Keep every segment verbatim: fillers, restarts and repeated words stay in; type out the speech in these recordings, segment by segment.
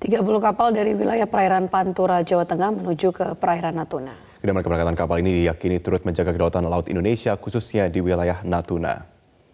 tiga puluh kapal dari wilayah perairan Pantura, Jawa Tengah menuju ke perairan Natuna. Kedatangan keberangkatan kapal ini diyakini turut menjaga kedaulatan laut Indonesia, khususnya di wilayah Natuna.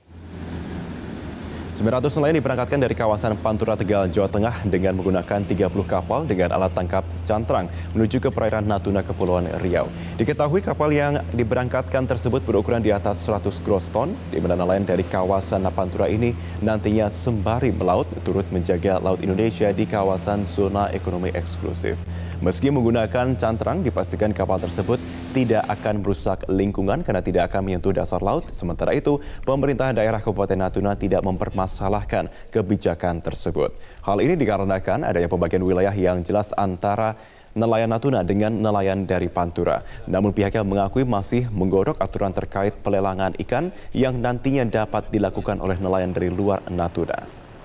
sembilan ratus nelayan diberangkatkan dari kawasan Pantura, Tegal, Jawa Tengah dengan menggunakan tiga puluh kapal dengan alat tangkap cantrang menuju ke perairan Natuna, Kepulauan Riau. Diketahui kapal yang diberangkatkan tersebut berukuran di atas seratus gross ton, di mana nelayan dari kawasan Pantura ini nantinya sembari melaut turut menjaga laut Indonesia di kawasan zona ekonomi eksklusif. Meski menggunakan cantrang, dipastikan kapal tersebut tidak akan merusak lingkungan karena tidak akan menyentuh dasar laut. Sementara itu, pemerintah daerah Kabupaten Natuna tidak mempermasalahkan kebijakan tersebut. Hal ini dikarenakan adanya pembagian wilayah yang jelas antara nelayan Natuna dengan nelayan dari Pantura. Namun pihaknya mengakui masih menggodok aturan terkait pelelangan ikan yang nantinya dapat dilakukan oleh nelayan dari luar Natuna.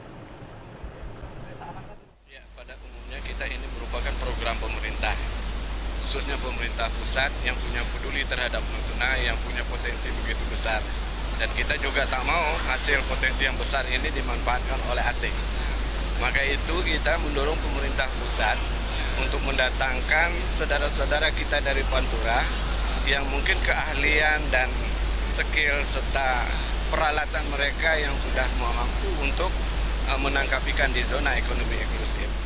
Ya, pada umumnya kita ini merupakan program pemerintah, khususnya pemerintah pusat yang punya peduli terhadap Natuna, yang punya potensi begitu besar. Dan kita juga tak mau hasil potensi yang besar ini dimanfaatkan oleh asing. Maka itu kita mendorong pemerintah pusat untuk mendatangkan saudara-saudara kita dari Pantura yang mungkin keahlian dan skill serta peralatan mereka yang sudah mampu untuk menangkap ikan di zona ekonomi eksklusif.